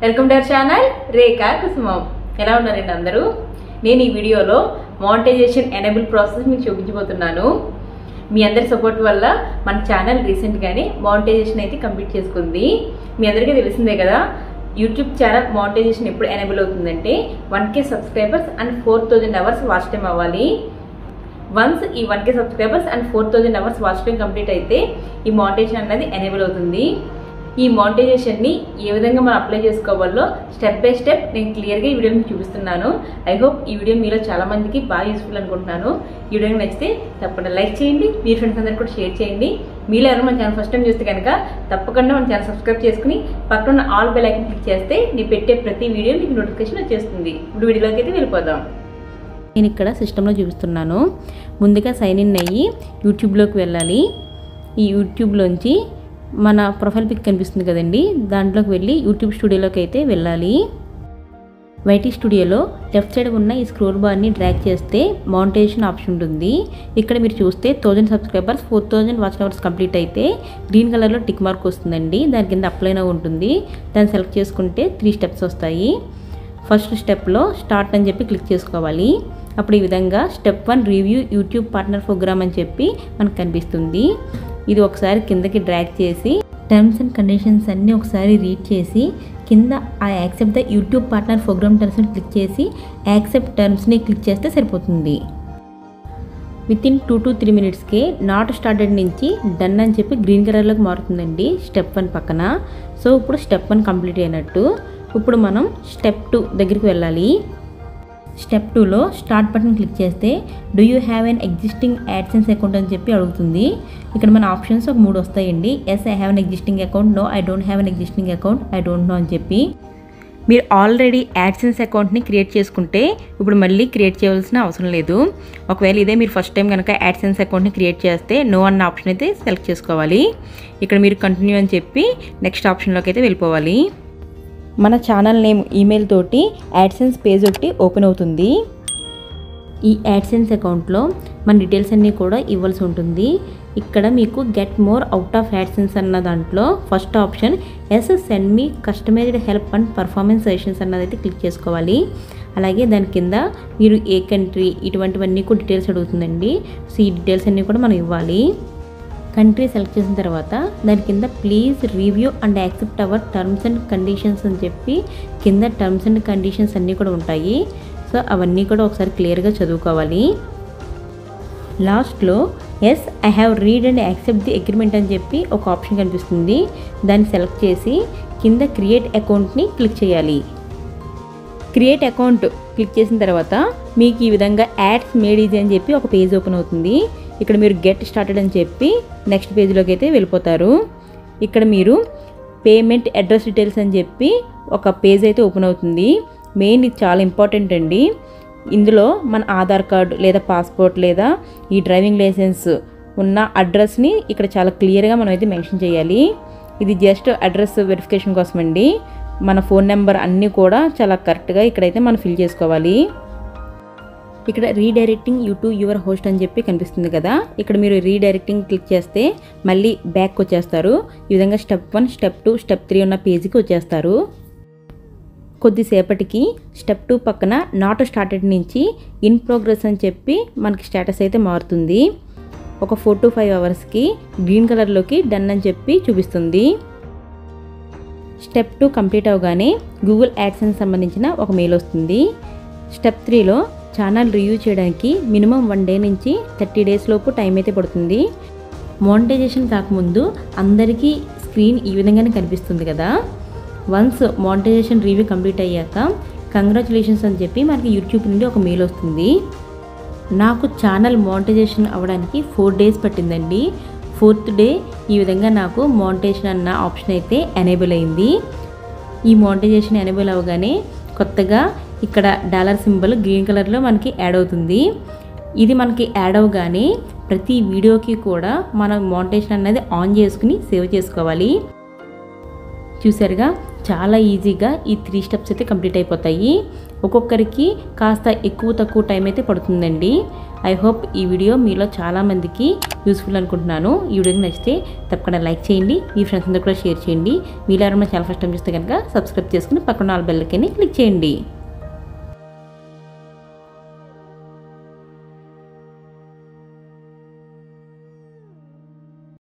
Welcome to our channel Rekha Kusumam. ఎలా ఉన్నారండి అందరూ? నేను ఈ వీడియోలో మానిటైజేషన్ ఎనేబుల్ ప్రాసెస్ మీకు చూపించబోతున్నాను. మీ అందరి సపోర్ట్ వల్ల మన ఛానల్ రీసెంట్గానే మానిటైజేషన్ అయితే కంప్లీట్ చేసుకుంది. మీ అందరికీ తెలిసిందే కదా, యూట్యూబ్ ఛానల్ మానిటైజేషన్ ఎప్పుడు ఎనేబుల్ అవుతుందంటే 1K subscribers and 4000 hours watch time అవ్వాలి. వన్స్ ఈ 1K subscribers and 4000 hours watch time complete అయితే ఈ మానిటైజేషన్ అనేది ఎనేబుల్ అవుతుంది. ఈ మానిటైజేషన్ని ఏ విధంగా మనం అప్లై చేసుకోవాలో స్టెప్ బై స్టెప్ నేను క్లియర్గా ఈ వీడియోని చూపిస్తున్నాను. ఐ హోప్ ఈ వీడియో మీలో చాలా మందికి బాగా యూస్ఫుల్ అనుకుంటున్నాను. ఈ వీడియోని నచ్చితే తప్పకుండా లైక్ చేయండి, మీ ఫ్రెండ్స్ అందరికీ కూడా షేర్ చేయండి. మీలో ఎవరు మన ఛానల్ ఫస్ట్ టైం చూస్తే కనుక తప్పకుండా మన ఛానల్ సబ్స్క్రైబ్ చేసుకుని పక్కన ఆల్ బెల్ ఐకాన్ క్లిక్ చేస్తే నేను పెట్టే ప్రతి వీడియో మీకు నోటిఫికేషన్ వచ్చేస్తుంది. ఇప్పుడు వీడియోలోకి అయితే వెళ్ళిపోదాం. నేను ఇక్కడ సిస్టంలో చూపిస్తున్నాను. ముందుగా సైన్ ఇన్ అయ్యి యూట్యూబ్లోకి వెళ్ళాలి. ఈ యూట్యూబ్లోంచి మన ప్రొఫైల్ పిక్ కనిపిస్తుంది కదండి, దాంట్లోకి వెళ్ళి యూట్యూబ్ స్టూడియోలోకి అయితే వెళ్ళాలి. వైటీ స్టూడియోలో లెఫ్ట్ సైడ్ ఉన్న ఈ స్క్రోల్ బార్ని డ్రాగ్ చేస్తే మానిటైజేషన్ ఆప్షన్ ఉంటుంది. ఇక్కడ మీరు చూస్తే 1000 సబ్స్క్రైబర్స్ 4000 వాచ్ అవర్స్ కంప్లీట్ అయితే గ్రీన్ కలర్లో టిక్ మార్క్ వస్తుందండి. దాని కింద అప్లై నౌ ఉంటుంది. దాన్ని సెలెక్ట్ చేసుకుంటే 3 స్టెప్స్ వస్తాయి. ఫస్ట్ స్టెప్లో స్టార్ట్ అని చెప్పి క్లిక్ చేసుకోవాలి. అప్పుడు ఈ విధంగా step 1 review YouTube partner program అని చెప్పి మనకు కనిపిస్తుంది. ఇది ఒకసారి కిందకి డ్రాగ్ చేసి టర్మ్స్ అండ్ కండిషన్స్ అన్నీ ఒకసారి రీడ్ చేసి కింద ఆ accept the YouTube partner program టర్మ్స్ని క్లిక్ చేసి యాక్సెప్ట్ టర్మ్స్ని క్లిక్ చేస్తే సరిపోతుంది. వితిన్ 2 to 3 మినిట్స్కే నాట్ స్టార్టెడ్ నుంచి డన్ అని చెప్పి గ్రీన్ కలర్లోకి మారుతుందండి స్టెప్ 1 పక్కన. సో ఇప్పుడు స్టెప్ 1 కంప్లీట్ అయినట్టు. ఇప్పుడు మనం స్టెప్ 2 దగ్గరికి వెళ్ళాలి. స్టెప్ 2లో స్టార్ట్ బటన్ క్లిక్ చేస్తే do you have an existing AdSense account అని చెప్పి అడుగుతుంది. ఇక్కడ మన ఆప్షన్స్ ఒక 3 వస్తాయండి. Yes I have an existing account, no I don't have an existing account, I don't know అని చెప్పి. మీరు ఆల్రెడీ యాడ్సెన్స్ అకౌంట్ని క్రియేట్ చేసుకుంటే ఇప్పుడు మళ్ళీ క్రియేట్ చేయవలసిన అవసరం లేదు. ఒకవేళ ఇదే మీరు ఫస్ట్ టైం కనుక యాడ్సెన్స్ అకౌంట్ని క్రియేట్ చేస్తే నో అన్న ఆప్షన్ అయితే సెలెక్ట్ చేసుకోవాలి. ఇక్కడ మీరు కంటిన్యూ అని చెప్పి నెక్స్ట్ ఆప్షన్లోకి అయితే వెళ్ళిపోవాలి. మన ఛానల్ నేమ్ ఈమెయిల్ తోటి యాడ్సెన్స్ పేజ్ ఒకటి ఓపెన్ అవుతుంది. ఈ యాడ్సెన్స్ అకౌంట్లో మన డీటెయిల్స్ అన్నీ కూడా ఇవ్వాల్సి ఉంటుంది. ఇక్కడ మీకు get more out of AdSense అన్న దాంట్లో first option yes send me customised help and performance suggestions అన్నదైతే క్లిక్ చేసుకోవాలి. అలాగే దాని కింద మీరు ఏ కంట్రీ ఇటువంటివన్నీ కూడా డీటెయిల్స్ అడుగుతుందండి. సో ఈ డీటెయిల్స్ అన్నీ కూడా మనం ఇవ్వాలి. కంట్రీ సెలెక్ట్ చేసిన తర్వాత దాని కింద please review and accept our terms and conditions అని చెప్పి కింద టర్మ్స్ అండ్ కండిషన్స్ అన్నీ కూడా ఉంటాయి. సో అవన్నీ కూడా ఒకసారి క్లియర్గా చదువుకోవాలి. లాస్ట్లో yes I have read and accept the agreement అని చెప్పి ఒక ఆప్షన్ కనిపిస్తుంది. దాన్ని సెలెక్ట్ చేసి కింద క్రియేట్ అకౌంట్ని క్లిక్ చేయాలి. క్రియేట్ అకౌంట్ క్లిక్ చేసిన తర్వాత మీకు ఈ విధంగా యాడ్స్ మేడ్ ఈజీ అని చెప్పి ఒక పేజ్ ఓపెన్ అవుతుంది. ఇక్కడ మీరు గెట్ స్టార్టెడ్ అని చెప్పి నెక్స్ట్ పేజ్లోకి అయితే వెళ్ళిపోతారు. ఇక్కడ మీరు పేమెంట్ అడ్రస్ డీటెయిల్స్ అని చెప్పి ఒక పేజ్ అయితే ఓపెన్ అవుతుంది. మెయిన్ ఇది చాలా ఇంపార్టెంట్ అండి. ఇందులో మన ఆధార్ కార్డు లేదా పాస్పోర్ట్ లేదా ఈ డ్రైవింగ్ లైసెన్స్ ఉన్న అడ్రస్ని ఇక్కడ చాలా క్లియర్గా మనం అయితే మెన్షన్ చేయాలి. ఇది జస్ట్ అడ్రస్ వెరిఫికేషన్ కోసం అండి. మన ఫోన్ నెంబర్ అన్నీ కూడా చాలా కరెక్ట్గా ఇక్కడైతే మనం ఫిల్ చేసుకోవాలి. ఇక్కడ redirecting you to your host అని చెప్పి కనిపిస్తుంది కదా, ఇక్కడ మీరు రీడైరెక్టింగ్ క్లిక్ చేస్తే మళ్ళీ బ్యాక్ వచ్చేస్తారు. ఈ విధంగా స్టెప్ 1, స్టెప్ 2, స్టెప్ 3 ఉన్న పేజీకి వచ్చేస్తారు. కొద్దిసేపటికి స్టెప్ 2 పక్కన నాట్ స్టార్టెడ్ నుంచి ఇన్ ప్రోగ్రెస్ అని చెప్పి మనకి స్టేటస్ అయితే మారుతుంది. ఒక 4 to 5 అవర్స్కి గ్రీన్ కలర్లోకి డన్ అని చెప్పి చూపిస్తుంది. స్టెప్ 2 కంప్లీట్ అవగానే గూగుల్ యాడ్సెన్స్ సంబంధించిన ఒక మెయిల్ వస్తుంది. స్టెప్ 3లో ఛానల్ రివ్యూ చేయడానికి మినిమం 1 డే నుంచి 30 డేస్ లోపు టైం అయితే పడుతుంది. మానిటైజేషన్ కాకముందు అందరికీ స్క్రీన్ ఈ విధంగానే కనిపిస్తుంది కదా. వన్స్ మానిటైజేషన్ రివ్యూ కంప్లీట్ అయ్యాక కంగ్రాచులేషన్స్ అని చెప్పి మనకి యూట్యూబ్ నుండి ఒక మెయిల్ వస్తుంది. నాకు ఛానల్ మానిటైజేషన్ అవ్వడానికి 4 డేస్ పట్టిందండి. 4th డే ఈ విధంగా నాకు మానిటైజేషన్ అన్న ఆప్షన్ అయితే ఎనేబుల్ అయింది. ఈ మానిటైజేషన్ ఎనేబుల్ అవ్వగానే కొత్తగా ఇక్కడ డాలర్ సింబల్ గ్రీన్ కలర్లో మనకి యాడ్ అవుతుంది. ఇది మనకి యాడ్ అవ్వగానే ప్రతి వీడియోకి కూడా మనం మానిటైజేషన్ అనేది ఆన్ చేసుకుని సేవ్ చేసుకోవాలి. చూసారుగా చాలా ఈజీగా ఈ 3 స్టెప్స్ అయితే కంప్లీట్ అయిపోతాయి. ఒక్కొక్కరికి కాస్త ఎక్కువ తక్కువ టైం అయితే పడుతుందండి. ఐ హోప్ ఈ వీడియో మీలో చాలామందికి యూస్ఫుల్ అనుకుంటున్నాను. ఈ వీడియోకి నచ్చితే తప్పకుండా లైక్ చేయండి, మీ ఫ్రెండ్స్ అందరూ కూడా షేర్ చేయండి. మీలో ఎవరైనా ఛానల్ ఫస్ట్ టైం చూస్తే కనుక సబ్స్క్రైబ్ చేసుకుని పక్కన ఆల్ బెల్ ఐకాన్ని క్లిక్ చేయండి.